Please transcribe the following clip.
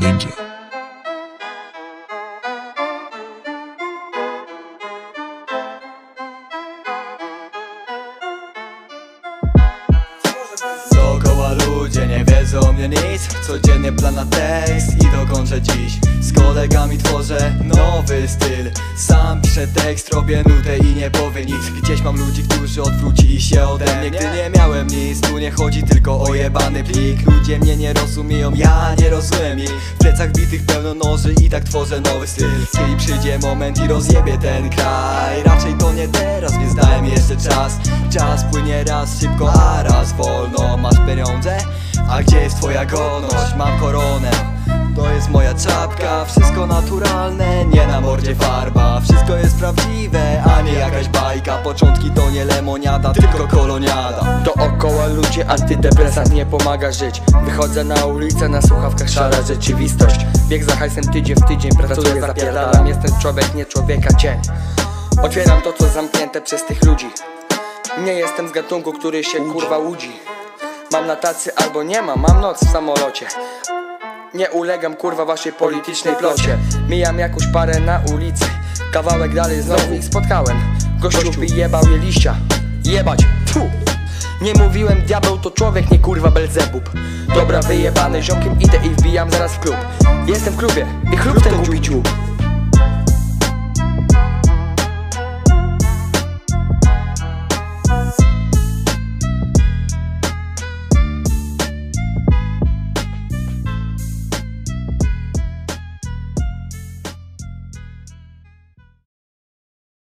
Ninja. Dookoła ludzie nie wiedzą o mnie nic. Codziennie plan na tekst i dokończę dziś. Z kolegami tworzę nowy styl. Sam piszę tekst, robię nutę i nie powie nic. Gdzieś mam ludzi, którzy odwrócili się ode mnie, gdy nie miałem nic. Tu nie chodzi tylko o jebany plik. Ludzie mnie nie rozumieją, ja nie rozumiem ich. W plecach bitych pełno noży i tak tworzę nowy styl. Kiedy przyjdzie moment i rozjebie ten kraj. Raczej to nie teraz, więc dałem jeszcze czas. Czas płynie raz szybko, a raz wolno. Masz pieniądze? A gdzie jest twoja godność? Mam koronę, to jest moja czapka. Wszystko naturalne, nie na mordzie farba. Wszystko jest prawdziwe, a nie jakaś bajka. Początki to nie lemoniada, tylko koloniada. Dookoła ludzie, antydepresant nie pomaga żyć. Wychodzę na ulicę, na słuchawkach szara rzeczywistość. Bieg za hajsem tydzień w tydzień, pracuję, zapierdalam. Jestem człowiek, nie człowieka cień. Otwieram to, co zamknięte przez tych ludzi. Nie jestem z gatunku, który się kurwa łudzi. Mam na tacy albo nie mam, mam noc w samolocie. Nie ulegam kurwa waszej politycznej plocie. Mijam jakąś parę na ulicy. Kawałek dalej znowu ich spotkałem. Gościu wyjebał je liścia. Jebać, fu. Nie mówiłem diabeł to człowiek, nie kurwa Belzebub. Dobra, wyjebany ziomkiem idę i wbijam zaraz w klub. Jestem w klubie i chlub ten głupi dziób.